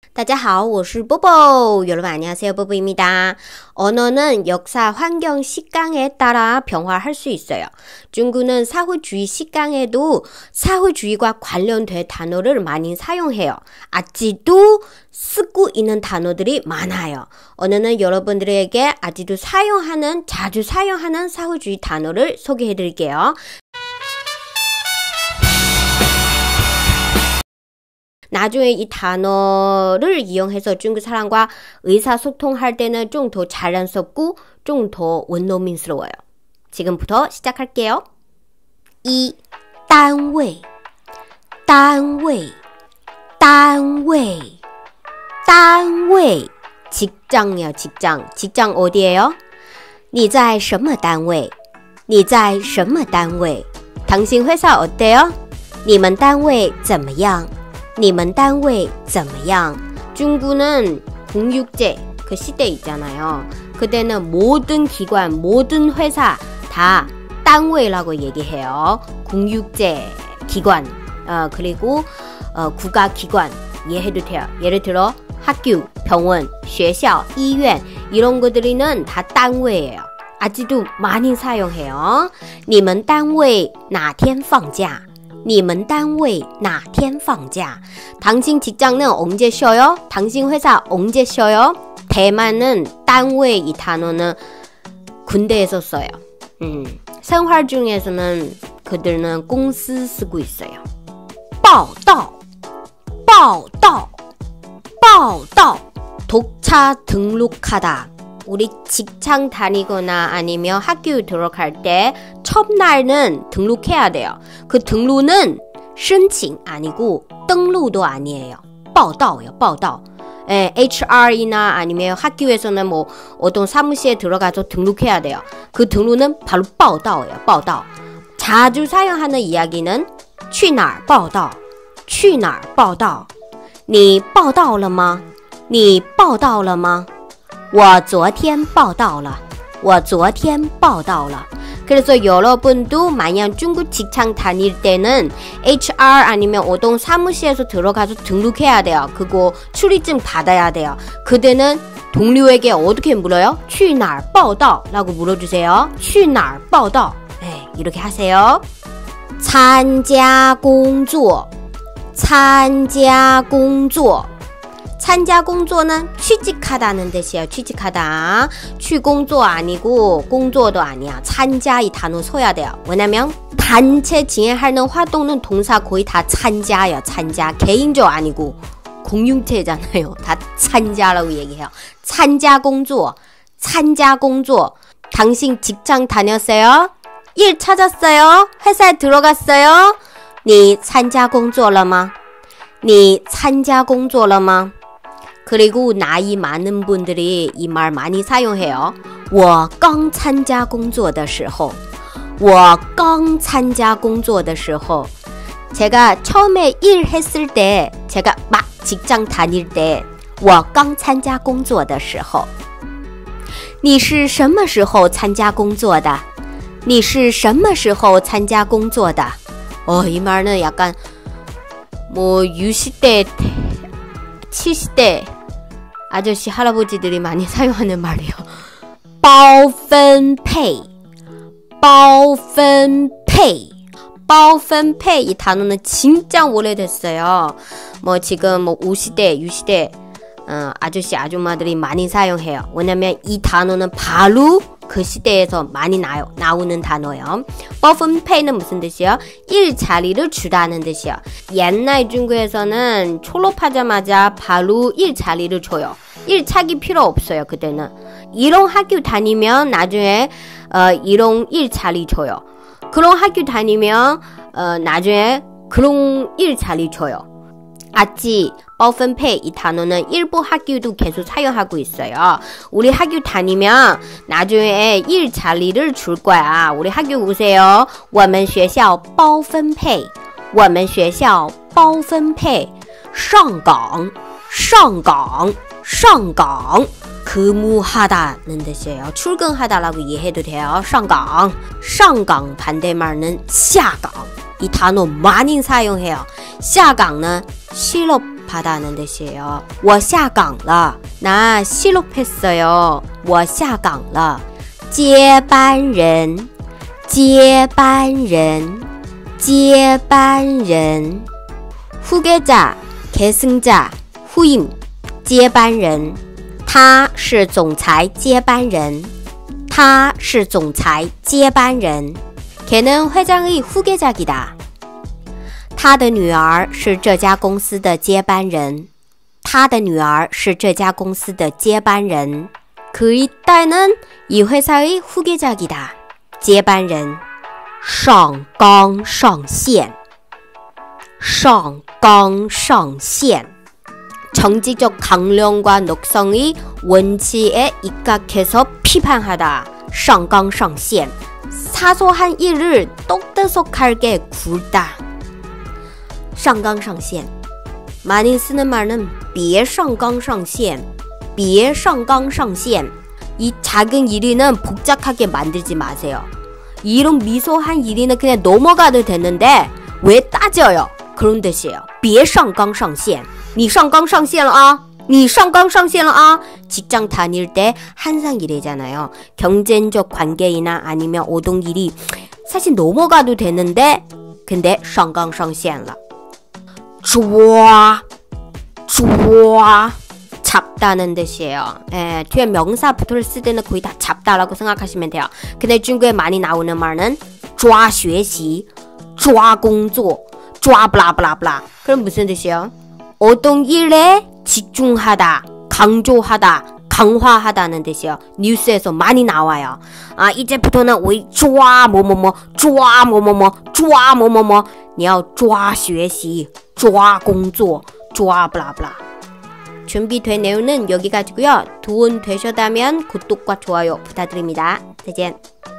大家好，我是뽀뽀. 여러분 안녕하세요, 뽀뽀입니다. 언어는 역사, 환경, 시간에 따라 변화할 수 있어요. 중국은 사회주의 시간에도 사회주의와 관련된 단어를 많이 사용해요. 아직도 쓰고 있는 단어들이 많아요. 오늘은 여러분들에게 아직도 자주 사용하는 사회주의 단어를 소개해드릴게요. 나중에 이 단어를 이용해서 중국 사람과 의사소통할 때는 좀 더 자연스럽고 좀 더 원어민스러워요. 지금부터 시작할게요. 이 단위, 단위, 단위, 단위. 직장이요, 직장. 직장 어디예요? 你在什么单位?你在什么单位? 당신 회사 어때요? 你们单位怎么样?你们单位怎么样? 중국은 공육제 그 시대 있잖아요. 그때는 모든 기관, 모든 회사 다 단위라고 얘기해요. 공육제 기관, 그리고 국가기관 이해해도 돼요. 예를 들어 학교, 병원, 学校, 医院 이런 것들은 다 단위예요. 아직도 많이 사용해요. 你们单位哪天放假?你们单位哪天放假? 당신 직장은 언제 쉬어요? 당신 회사 언제 쉬어요? 대만은 단위 이 단어는 군대에서 써요. 생활 중에서는 그들은 공司 쓰고 있어요. 报道, 报道, 报道. 독자 등록하다. 우리 직장 다니거나 아니면 학교 들어갈 때 첫날은 등록해야 돼요. 그 등록은 申请 아니고 등록도 아니에요. 报道요, 报道. HR이나 아니면 학교에서는 뭐 어떤 사무실에 들어가서 등록해야 돼요. 그 등록은 바로 报道요, 报道. 자주 사용하는 이야기는 去哪儿报道?去哪儿报道?你报道了吗?你报道了吗?我昨天报道了. 我昨天报道了. 그래서 여러분도 만약 중국 직장 다닐 때는 HR 아니면 어떤 사무실에서 들어가서 등록해야 돼요. 그거 출입증 받아야 돼요. 그때는 동료에게 어떻게 물어요? 去哪儿报道? 라고 물어주세요. 去哪儿报道? 네, 이렇게 하세요. 参加工作, 参加工作.参加工作는 취직하다는 뜻이에요. 취직하다. 취공조 아니고 공조도 아니야.参加 이 단어 써야 돼요. 왜냐면 단체 진행하는 활동은 동사 거의 다参加예요.参加. 개인조 아니고 공용체잖아요. 다参加라고 얘기해요. 参加工作. 参加工作. 당신 직장 다녔어요? 일 찾았어요? 회사에 들어갔어요? 你参加工作了吗?你参加工作了吗? 그리고 나이 많은 분들이 이 말 많이 사용해요. 我刚参加工作的时候,我刚参加工作的时候. 제가 처음에 일했을 때, 제가 막 직장 다닐 때, 我刚参加工作的时候. 你是什么时候参加工作的?你是什么时候参加工作的? 이 말은 약간 뭐 60대, 70대 아저씨 할아버지들이 많이 사용하는 말이에요. 包分配, 包分配, 包分配. 이 단어는 진짜 오래됐어요. 뭐 지금 뭐 50대, 60대 아저씨 아줌마들이 많이 사용해요. 왜냐면 이 단어는 바로 그 시대에서 많이 나오는 단어예요. 包分配는 무슨 뜻이에요? 일자리를 주다는 뜻이에요. 옛날 중국에서는 졸업하자마자 바로 일자리를 줘요. 일 찾기 필요 없어요. 그때는 이런 학교 다니면 나중에 이런 일자리 줘요. 그런 학교 다니면 나중에 그런 일자리 줘요. 아직 包分配 이 단어는 일부 학교도 계속 사용하고 있어요. 우리 학교 다니면 나중에 일 자리를 줄 거야. 우리 학교 오세요. 我们学校包分配,我们学校包分配. 上岗, 上岗, 上岗. 근무하다는 뜻이에요. 출근하다라고 이해해도 돼요. 上岗. 上岗 반대말은 下岗. 이 단어 많이 사용해요. 下岗는 실업 진급하다는 뜻이에요. 我下岗了. 나 실업했어요. 我下岗了. 接班人, 接班人, 接班人. 후계자, 계승자, 후임, 接班人. 他是总裁接班人. 他是总裁接班人. 걔는 회장의 후계자이다. 他的女儿是这家公司的接班人. 他的女儿是这家公司的接班人. 그의 딸은 이 회사의 후계자이다. 接班人. 上纲上线. 上纲上线. 정치적 강령과 녹성의 원칙에 입각해서 피판하다. 上纲上线. 사소한 일을 똑똑하게 굴다. 上纲上线. 많이 쓰는 말은 别上纲上线. 别上纲上线. 이 작은 일이는 복잡하게 만들지 마세요. 이런 미소한 일이는 그냥 넘어가도 되는데 왜 따져요? 그런 뜻이에요. 别上纲上线. 你上纲上线了啊? 你上纲上线了啊? 직장 다닐 때 항상 이래잖아요. 경쟁적 관계이나 아니면 오동일이 사실 넘어가도 되는데 근데 上纲上线了. 抓 잡다는 뜻이에요. 뒤에 명사 부터를 쓸 때는 거의 다 잡다라고 생각하시면 돼요. 근데 중국에 많이 나오는 말은 抓学习, 抓工作, 抓 블라블라블라. 그럼 무슨 뜻이에요? 어떤 일에 집중하다, 강조하다, 강화하다는 뜻이에요. 뉴스에서 많이 나와요. 이제부터는 我抓某某某, 抓某某某, 抓某某某. 你要抓学习, 抓工作, 抓 블라블라. 준비된 내용은 여기까지고요. 도움 되셨다면 구독과 좋아요 부탁드립니다. 再见.